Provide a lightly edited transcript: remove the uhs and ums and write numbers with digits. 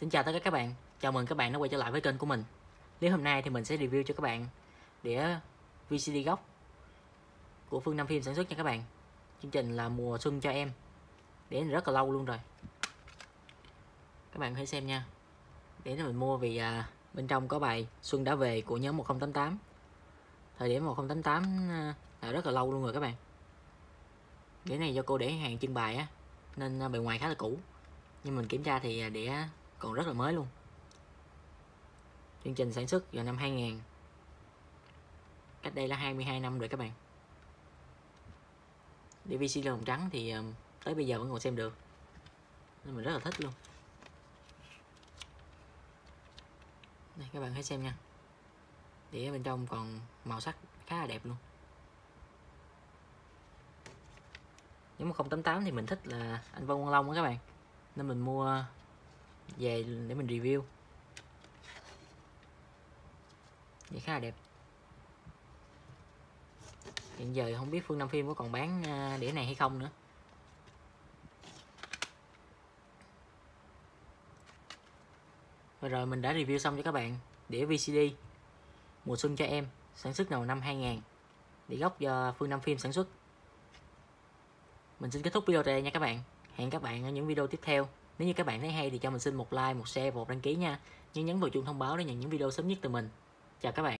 Xin chào tất cả các bạn, chào mừng các bạn đã quay trở lại với kênh của mình. Nếu hôm nay thì mình sẽ review cho các bạn đĩa VCD gốc của Phương Nam Phim sản xuất nha các bạn. Chương trình là Mùa Xuân Cho Em. Đĩa này rất là lâu luôn rồi. Các bạn hãy xem nha. Đĩa này mình mua vì bên trong có bài Xuân Đã Về của nhóm 1088. Thời điểm 1088 là rất là lâu luôn rồi các bạn. Đĩa này do cô để hàng trưng bày á, nên bề ngoài khá là cũ. Nhưng mình kiểm tra thì đĩa còn rất là mới luôn. Chương trình sản xuất vào năm 2000, cách đây là 22 năm rồi các bạn. DVD lồng trắng thì tới bây giờ vẫn còn xem được, nên mình rất là thích luôn. Đây các bạn hãy xem nha, đĩa bên trong còn màu sắc khá là đẹp luôn. Nhóm 1088 thì mình thích là anh Vân Quang Long đó các bạn, nên mình mua về để mình review. Đĩa khá là đẹp. Hiện giờ không biết Phương Nam Phim có còn bán đĩa này hay không nữa. Rồi mình đã review xong cho các bạn đĩa VCD Mùa Xuân Cho Em, sản xuất đầu năm 2000, đĩa gốc do Phương Nam Phim sản xuất. Mình xin kết thúc video tại đây nha các bạn. Hẹn các bạn ở những video tiếp theo. Nếu như các bạn thấy hay thì cho mình xin một like, một share và một đăng ký nha. Nhớ nhấn vào chuông thông báo để nhận những video sớm nhất từ mình. Chào các bạn.